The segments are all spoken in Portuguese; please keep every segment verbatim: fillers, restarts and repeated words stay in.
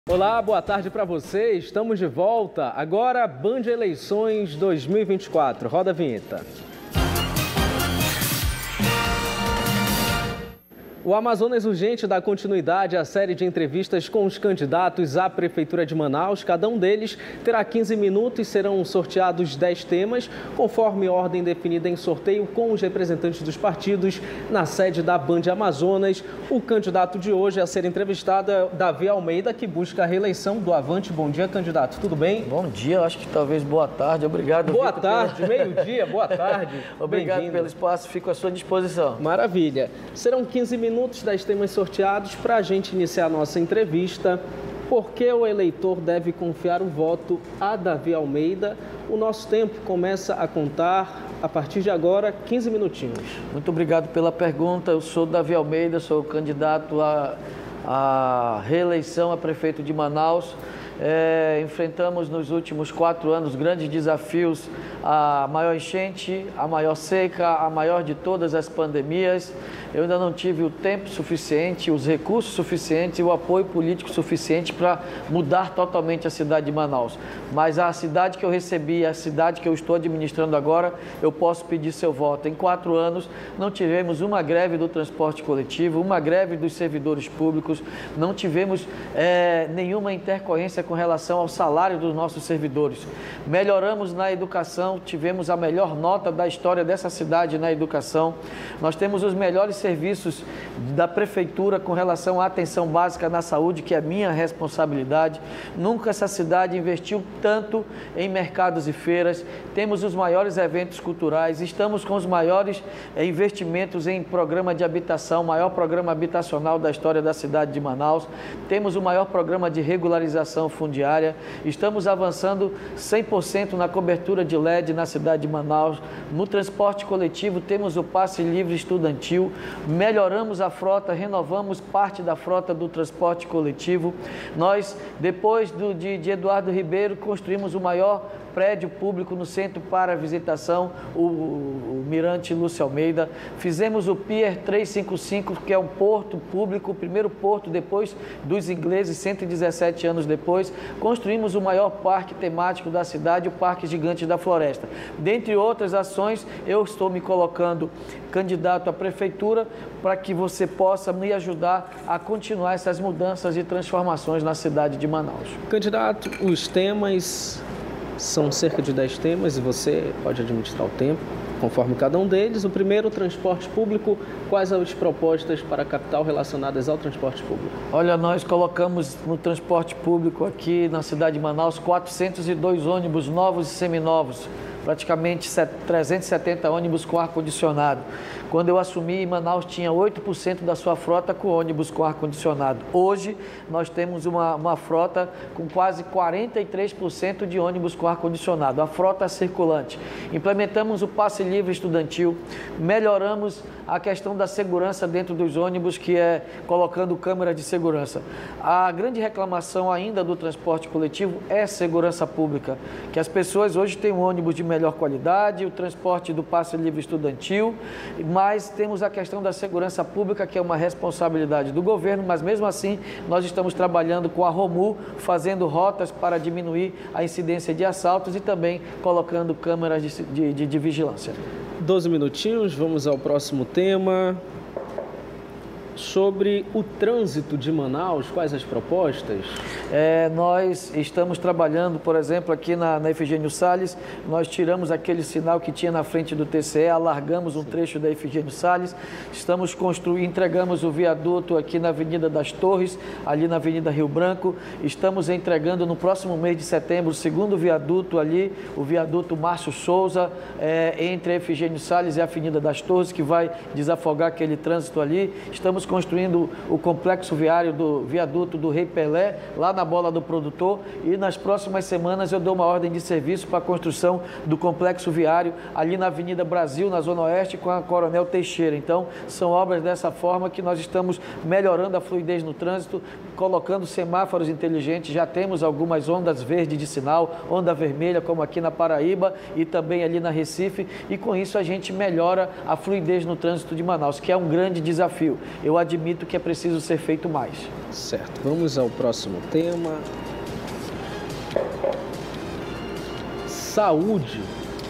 Olá, boa tarde para você. Estamos de volta. Agora, Band Eleições dois mil e vinte e quatro. Roda a vinheta. O Amazonas Urgente dá continuidade à série de entrevistas com os candidatos à Prefeitura de Manaus. Cada um deles terá quinze minutos e serão sorteados dez temas, conforme ordem definida em sorteio com os representantes dos partidos na sede da Band Amazonas. O candidato de hoje a ser entrevistado é Davi Almeida, que busca a reeleição do Avante. Bom dia, candidato. Tudo bem? Bom dia, acho que talvez boa tarde. Obrigado. Boa tarde, meio-dia, boa tarde. Obrigado pelo espaço, fico à sua disposição. Maravilha. Serão quinze minutos. Minutos das temas sorteados para a gente iniciar a nossa entrevista. Por que o eleitor deve confiar o voto a Davi Almeida? O nosso tempo começa a contar a partir de agora, quinze minutinhos. Muito obrigado pela pergunta. Eu sou Davi Almeida, sou candidato à, à reeleição a prefeito de Manaus. É, enfrentamos nos últimos quatro anos grandes desafios, a maior enchente, a maior seca, a maior de todas as pandemias. Eu ainda não tive o tempo suficiente, os recursos suficientes e o apoio político suficiente para mudar totalmente a cidade de Manaus. Mas a cidade que eu recebi, a cidade que eu estou administrando agora, eu posso pedir seu voto. Em quatro anos não tivemos uma greve do transporte coletivo, uma greve dos servidores públicos, não tivemos é, nenhuma intercorrência com relação ao salário dos nossos servidores. Melhoramos na educação, tivemos a melhor nota da história dessa cidade na educação. Nós temos os melhores serviços da prefeitura com relação à atenção básica na saúde, que é minha responsabilidade. Nunca essa cidade investiu tanto em mercados e feiras. Temos os maiores eventos culturais, estamos com os maiores investimentos em programa de habitação, o maior programa habitacional da história da cidade de Manaus. Temos o maior programa de regularização fundiária. Estamos avançando cem por cento na cobertura de L E D na cidade de Manaus. No transporte coletivo temos o passe livre estudantil. Melhoramos a frota, renovamos parte da frota do transporte coletivo. Nós, depois do, de, de Eduardo Ribeiro, construímos o maior prédio público no centro para visitação, o, o, o Mirante Lúcio Almeida. Fizemos o Pier trezentos e cinquenta e cinco, que é um porto público, o primeiro porto depois dos ingleses, cento e dezessete anos depois. Construímos o maior parque temático da cidade, o Parque Gigante da Floresta. Dentre outras ações, eu estou me colocando candidato à prefeitura para que você possa me ajudar a continuar essas mudanças e transformações na cidade de Manaus. Candidato, os temas são cerca de dez temas e você pode administrar o tempo conforme cada um deles. O primeiro, transporte público. Quais as propostas para a capital relacionadas ao transporte público? Olha, nós colocamos no transporte público aqui na cidade de Manaus quatrocentos e dois ônibus novos e seminovos, praticamente trezentos e setenta ônibus com ar-condicionado. Quando eu assumi, Manaus tinha oito por cento da sua frota com ônibus com ar-condicionado. Hoje, nós temos uma, uma frota com quase quarenta e três por cento de ônibus com ar-condicionado, a frota circulante. Implementamos o passe livre estudantil, melhoramos a questão da segurança dentro dos ônibus, que é colocando câmeras de segurança. A grande reclamação ainda do transporte coletivo é segurança pública, que as pessoas hoje têm um ônibus de melhor qualidade, o transporte do passe livre estudantil, mas temos a questão da segurança pública, que é uma responsabilidade do governo, mas mesmo assim nós estamos trabalhando com a Romu, fazendo rotas para diminuir a incidência de assaltos e também colocando câmeras de, de, de, de vigilância. doze minutinhos, vamos ao próximo tema. Sobre o trânsito de Manaus, quais as propostas? É, nós estamos trabalhando, por exemplo, aqui na, na Efigênio Salles, nós tiramos aquele sinal que tinha na frente do T C E, alargamos um trecho da Efigênio Salles, estamos construindo, entregamos o viaduto aqui na Avenida das Torres, ali na Avenida Rio Branco, estamos entregando no próximo mês de setembro o segundo viaduto ali, o viaduto Márcio Souza, é, entre a Efigênio Salles e a Avenida das Torres, que vai desafogar aquele trânsito ali. Estamos construindo o complexo viário do viaduto do Rei Pelé, lá na Bola do Produtor, e nas próximas semanas eu dou uma ordem de serviço para a construção do complexo viário ali na Avenida Brasil, na Zona Oeste, com a Coronel Teixeira. Então, são obras dessa forma que nós estamos melhorando a fluidez no trânsito, colocando semáforos inteligentes. Já temos algumas ondas verdes de sinal, onda vermelha, como aqui na Paraíba e também ali na Recife, e com isso a gente melhora a fluidez no trânsito de Manaus, que é um grande desafio. Eu admito que é preciso ser feito mais. Certo, vamos ao próximo tema. Saúde.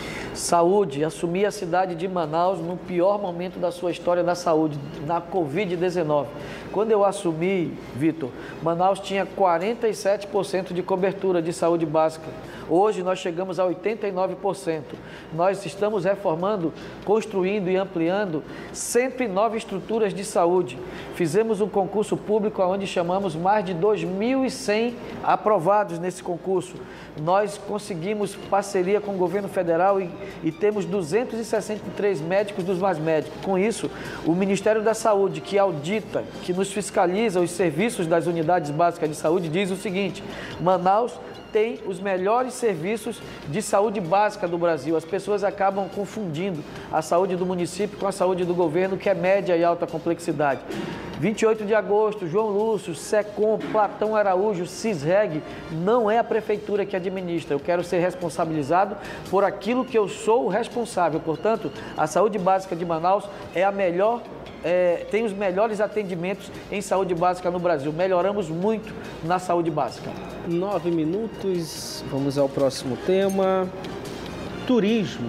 Saúde, assumi a cidade de Manaus no pior momento da sua história da saúde, na covid dezenove. Quando eu assumi, Vitor, Manaus tinha quarenta e sete por cento de cobertura de saúde básica. Hoje nós chegamos a oitenta e nove por cento. Nós estamos reformando, construindo e ampliando cento e nove estruturas de saúde. Fizemos um concurso público onde chamamos mais de dois mil e cem aprovados nesse concurso. Nós conseguimos parceria com o governo federal e, e temos duzentos e sessenta e três médicos dos mais médicos. Com isso, o Ministério da Saúde, que audita, que nos fiscaliza os serviços das unidades básicas de saúde, diz o seguinte: Manaus tem os melhores serviços de saúde básica do Brasil. As pessoas acabam confundindo a saúde do município com a saúde do governo, que é média e alta complexidade. vinte e oito de agosto, João Lúcio, SECOM, Platão Araújo, CISREG, não é a prefeitura que administra. Eu quero ser responsabilizado por aquilo que eu sou o responsável. Portanto, a saúde básica de Manaus é a melhor, é, tem os melhores atendimentos em saúde básica no Brasil. Melhoramos muito na saúde básica. Nove minutos, vamos ao próximo tema. Turismo.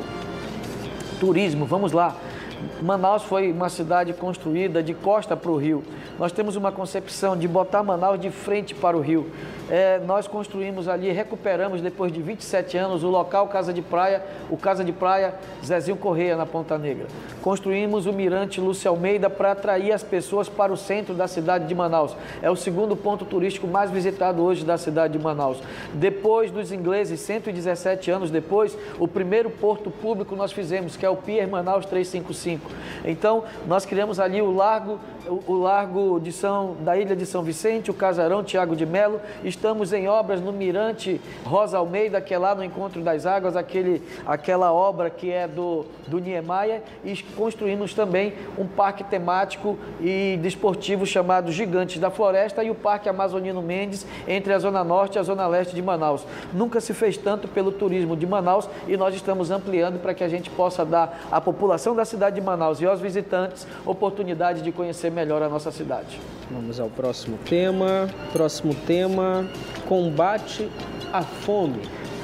Turismo, vamos lá. Manaus foi uma cidade construída de costa para o rio. Nós temos uma concepção de botar Manaus de frente para o rio. É, nós construímos ali, recuperamos depois de vinte e sete anos o local Casa de Praia, o Casa de Praia Zezinho Correia, na Ponta Negra. Construímos o Mirante Lúcio Almeida para atrair as pessoas para o centro da cidade de Manaus. É o segundo ponto turístico mais visitado hoje da cidade de Manaus. Depois dos ingleses, cento e dezessete anos depois, o primeiro porto público nós fizemos, que é o Pier Manaus trezentos e cinquenta e cinco. Então, nós criamos ali o largo, o, o largo de São, da Ilha de São Vicente, o Casarão Tiago de Melo. Estamos em obras no Mirante Rosa Almeida, que é lá no Encontro das Águas, aquele, aquela obra que é do, do Niemeyer, e construímos também um parque temático e desportivo chamado Gigantes da Floresta e o Parque Amazonino Mendes, entre a Zona Norte e a Zona Leste de Manaus. Nunca se fez tanto pelo turismo de Manaus e nós estamos ampliando para que a gente possa dar à população da cidade de Manaus e aos visitantes oportunidade de conhecer melhor a nossa cidade. Vamos ao próximo tema. Próximo tema, combate à fome.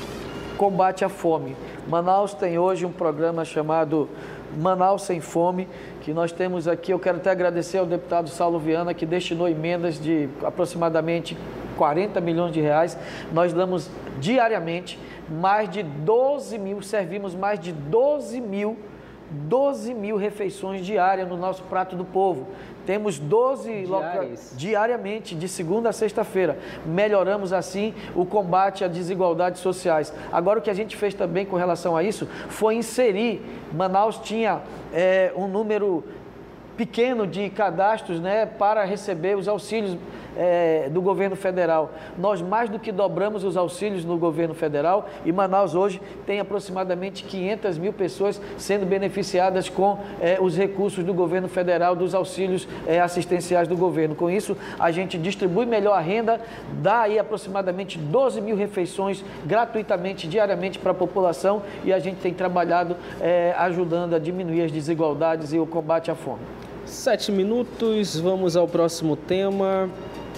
Combate à fome. Manaus tem hoje um programa chamado Manaus Sem Fome, que nós temos aqui. Eu quero até agradecer ao deputado Saulo Viana, que destinou emendas de aproximadamente quarenta milhões de reais. Nós damos diariamente mais de doze mil, servimos mais de doze mil, doze mil refeições diárias no nosso prato do povo. Temos doze locais diariamente, de segunda a sexta-feira. Melhoramos assim o combate a desigualdades sociais. Agora, o que a gente fez também com relação a isso foi inserir. Manaus tinha é, um número pequeno de cadastros, né, para receber os auxílios é, do governo federal. Nós mais do que dobramos os auxílios no governo federal e Manaus hoje tem aproximadamente quinhentas mil pessoas sendo beneficiadas com é, os recursos do governo federal, dos auxílios é, assistenciais do governo. Com isso, a gente distribui melhor a renda, dá aí aproximadamente doze mil refeições gratuitamente, diariamente para a população e a gente tem trabalhado é, ajudando a diminuir as desigualdades e o combate à fome. Sete minutos, vamos ao próximo tema,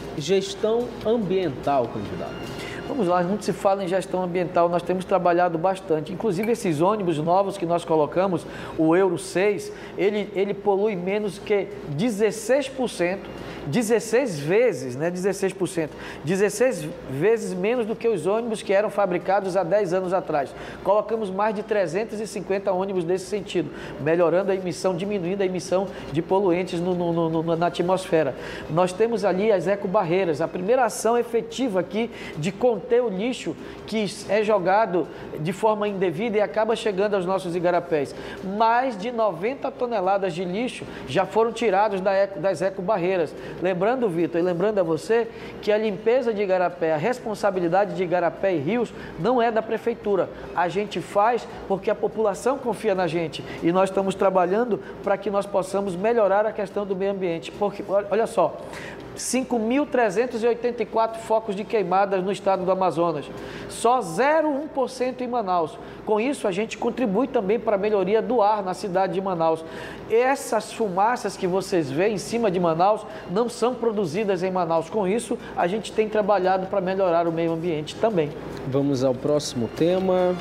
gestão ambiental, candidato. Vamos lá, muito se fala em gestão ambiental, nós temos trabalhado bastante, inclusive esses ônibus novos que nós colocamos, o Euro seis, ele, ele polui menos que dezesseis por cento, dezesseis vezes, né, dezesseis por cento, dezesseis vezes menos do que os ônibus que eram fabricados há dez anos atrás. Colocamos mais de trezentos e cinquenta ônibus nesse sentido, melhorando a emissão, diminuindo a emissão de poluentes no, no, no, na atmosfera. Nós temos ali as ecobarreiras, a primeira ação efetiva aqui de conter o lixo que é jogado de forma indevida e acaba chegando aos nossos igarapés. Mais de noventa toneladas de lixo já foram tirados da eco, das ecobarreiras. Lembrando, Vitor, e lembrando a você que a limpeza de igarapé, a responsabilidade de igarapé e rios não é da prefeitura. A gente faz porque a população confia na gente e nós estamos trabalhando para que nós possamos melhorar a questão do meio ambiente. Porque, olha só, cinco mil trezentos e oitenta e quatro focos de queimadas no estado do Amazonas. Só zero vírgula um por cento em Manaus. Com isso, a gente contribui também para a melhoria do ar na cidade de Manaus. Essas fumaças que vocês veem em cima de Manaus não são produzidas em Manaus. Com isso, a gente tem trabalhado para melhorar o meio ambiente também. Vamos ao próximo tema.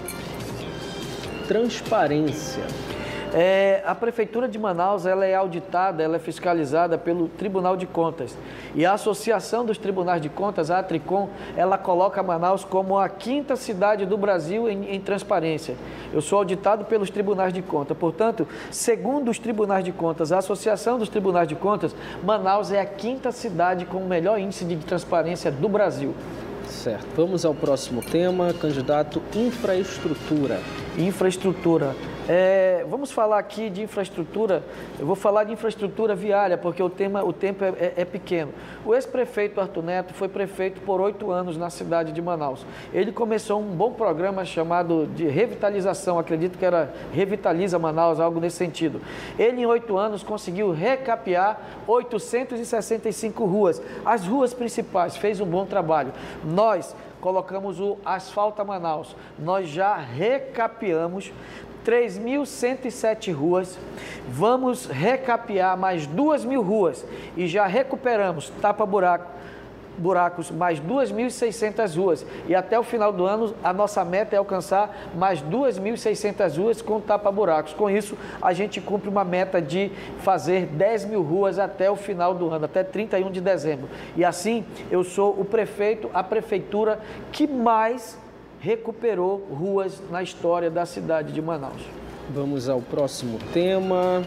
Transparência. É, a Prefeitura de Manaus ela é auditada, ela é fiscalizada pelo Tribunal de Contas. E a Associação dos Tribunais de Contas, a Atricom, ela coloca Manaus como a quinta cidade do Brasil em, em transparência. Eu sou auditado pelos Tribunais de Contas. Portanto, segundo os Tribunais de Contas, a Associação dos Tribunais de Contas, Manaus é a quinta cidade com o melhor índice de transparência do Brasil. Certo. Vamos ao próximo tema, candidato infraestrutura. Infraestrutura. É, vamos falar aqui de infraestrutura, eu vou falar de infraestrutura viária, porque o, tema, o tempo é, é, é pequeno. O ex-prefeito Arthur Neto foi prefeito por oito anos na cidade de Manaus. Ele começou um bom programa chamado de revitalização, acredito que era Revitaliza Manaus, algo nesse sentido. Ele, em oito anos, conseguiu recapear oitocentas e sessenta e cinco ruas, as ruas principais, fez um bom trabalho. Nós colocamos o Asfalta Manaus, nós já recapeamos três mil cento e sete ruas, vamos recapear mais duas mil ruas e já recuperamos tapa-buraco, buracos, mais duas mil e seiscentas ruas. E até o final do ano, a nossa meta é alcançar mais duas mil e seiscentas ruas com tapa-buracos. Com isso, a gente cumpre uma meta de fazer dez mil ruas até o final do ano, até trinta e um de dezembro. E assim, eu sou o prefeito, a prefeitura que mais recuperou ruas na história da cidade de Manaus. Vamos ao próximo tema,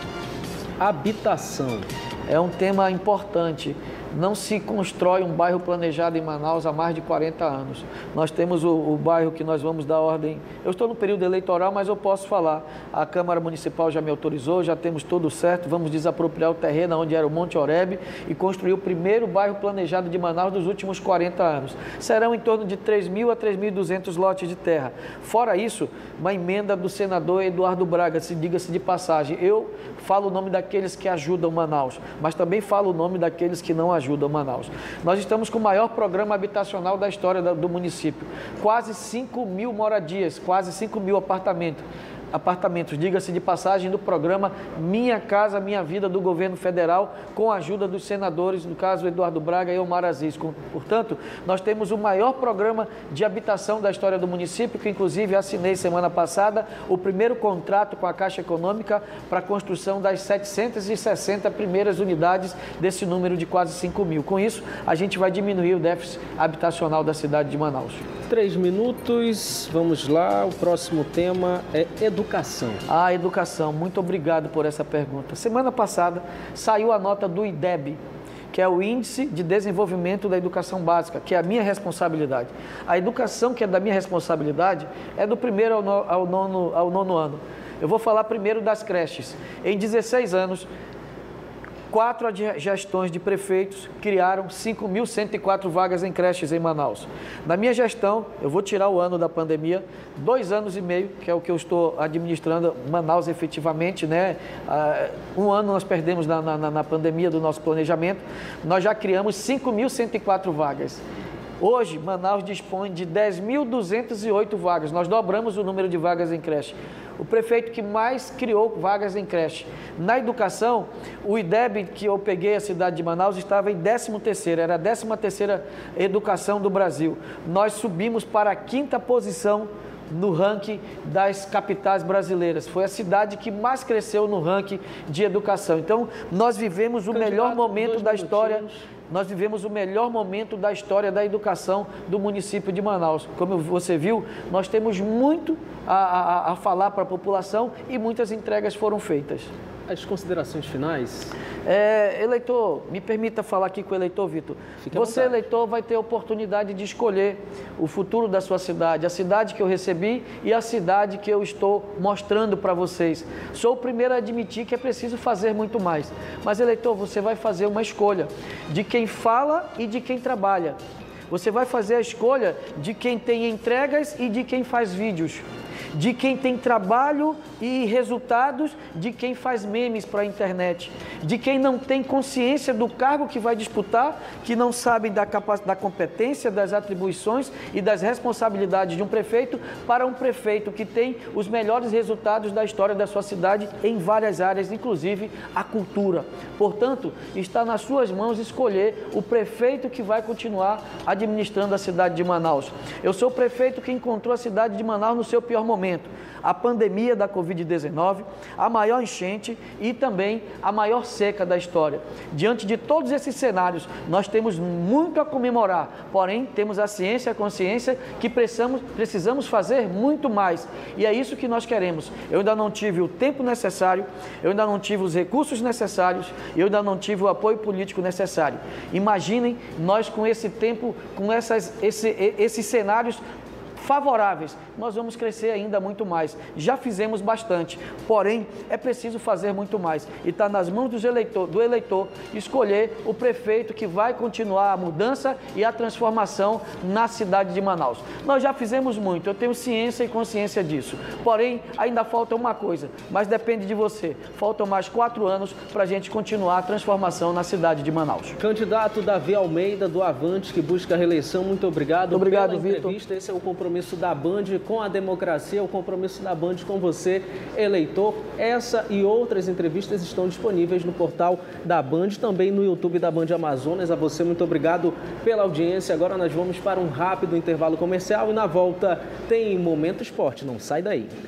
habitação. É um tema importante. Não se constrói um bairro planejado em Manaus há mais de quarenta anos. Nós temos o, o bairro que nós vamos dar ordem. Eu estou no período eleitoral, mas eu posso falar. A Câmara Municipal já me autorizou, já temos tudo certo. Vamos desapropriar o terreno onde era o Monte Oreb e construir o primeiro bairro planejado de Manaus dos últimos quarenta anos. Serão em torno de três mil a três mil e duzentos lotes de terra. Fora isso, uma emenda do senador Eduardo Braga, se diga-se de passagem. Eu falo o nome daqueles que ajudam Manaus, mas também falo o nome daqueles que não ajudam Manaus. Nós estamos com o maior programa habitacional da história do município. Quase cinco mil moradias, quase cinco mil apartamentos. Apartamentos, diga-se de passagem, do programa Minha Casa Minha Vida do governo federal, com a ajuda dos senadores, no caso Eduardo Braga e Omar Aziz. Portanto, nós temos o maior programa de habitação da história do município, que inclusive assinei semana passada o primeiro contrato com a Caixa Econômica para a construção das setecentas e sessenta primeiras unidades desse número de quase cinco mil. Com isso, a gente vai diminuir o déficit habitacional da cidade de Manaus. Três minutos, vamos lá, o próximo tema é educação. Ah, educação, muito obrigado por essa pergunta. Semana passada saiu a nota do I D E B, que é o Índice de Desenvolvimento da Educação Básica, que é a minha responsabilidade. A educação que é da minha responsabilidade é do primeiro ao, no, ao, nono, ao nono ano. Eu vou falar primeiro das creches. Em dezesseis anos, quatro gestões de prefeitos criaram cinco mil cento e quatro vagas em creches em Manaus. Na minha gestão, eu vou tirar o ano da pandemia, dois anos e meio, que é o que eu estou administrando Manaus efetivamente, né? Um ano nós perdemos na, na, na pandemia do nosso planejamento, nós já criamos cinco mil cento e quatro vagas. Hoje, Manaus dispõe de dez mil duzentas e oito vagas, nós dobramos o número de vagas em creche. O prefeito que mais criou vagas em creche. Na educação, o I D E B que eu peguei a cidade de Manaus estava em décimo terceiro, era a décima terceira educação do Brasil. Nós subimos para a quinta posição no ranking das capitais brasileiras. Foi a cidade que mais cresceu no ranking de educação. Então, nós vivemos o melhor momento da história... Nós vivemos o melhor momento da história da educação do município de Manaus. Como você viu, nós temos muito a, a, a falar para a população e muitas entregas foram feitas. As considerações finais? É, eleitor, me permita falar aqui com o eleitor, Vitor. Você, eleitor, vai ter a oportunidade de escolher o futuro da sua cidade, a cidade que eu recebi e a cidade que eu estou mostrando para vocês. Sou o primeiro a admitir que é preciso fazer muito mais. Mas, eleitor, você vai fazer uma escolha de quem fala e de quem trabalha. Você vai fazer a escolha de quem tem entregas e de quem faz vídeos. de quem tem trabalho e resultados, de quem faz memes para a internet, de quem não tem consciência do cargo que vai disputar, que não sabem da, da competência, das atribuições e das responsabilidades de um prefeito, para um prefeito que tem os melhores resultados da história da sua cidade em várias áreas, inclusive a cultura. Portanto, está nas suas mãos escolher o prefeito que vai continuar administrando a cidade de Manaus. Eu sou o prefeito que encontrou a cidade de Manaus no seu pior momento. A pandemia da covid dezenove, a maior enchente e também a maior seca da história. Diante de todos esses cenários, nós temos muito a comemorar, porém temos a ciência e a consciência que precisamos, precisamos fazer muito mais. E é isso que nós queremos. Eu ainda não tive o tempo necessário, eu ainda não tive os recursos necessários, eu ainda não tive o apoio político necessário. Imaginem nós com esse tempo, com essas, esse, esses cenários favoráveis, nós vamos crescer ainda muito mais. Já fizemos bastante, porém é preciso fazer muito mais. E está nas mãos do eleitor, do eleitor escolher o prefeito que vai continuar a mudança e a transformação na cidade de Manaus. Nós já fizemos muito, eu tenho ciência e consciência disso. Porém, ainda falta uma coisa, mas depende de você. Faltam mais quatro anos para a gente continuar a transformação na cidade de Manaus. Candidato Davi Almeida, do Avante, que busca a reeleição, muito obrigado. Muito obrigado, pela Vitor. entrevista. Esse é o compromisso da Band com a democracia, o compromisso da Band com você, eleitor. Essa e outras entrevistas estão disponíveis no portal da Band, também no YouTube da Band Amazonas. A você, muito obrigado pela audiência. Agora nós vamos para um rápido intervalo comercial e na volta tem Momento Esporte. Não sai daí.